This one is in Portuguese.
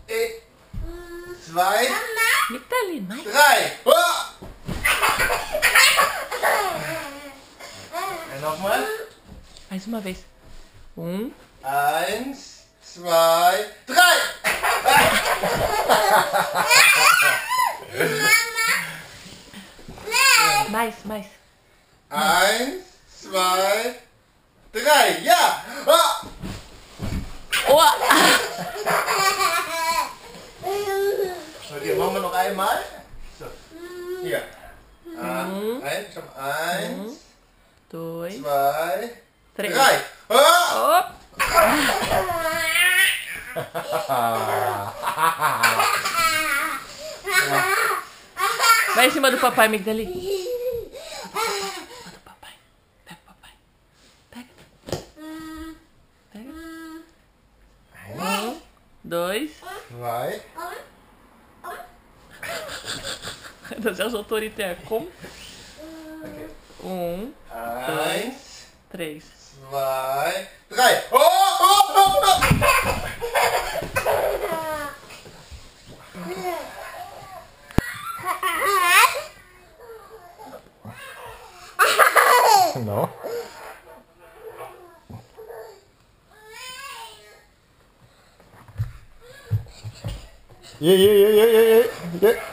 2, Migdalin, mais. 3. Oh! En nogmaals. Mais uma vez. 1, 1, 2, 3. mais. 1, 2, 3. Ja! Oh! Oh. Okay, machen wir noch einmal. So. Hier. 1, 2, 2, 3. 3. Oh! Op. Vai em cima do papai, Migdalin. Do papai. Pega o papai. Pega. 1, 2. 2. Das é os autoritários. Com. 1, 1, 3. 2, 3. Oh! Oh! Oh! Oh! No. Yeah.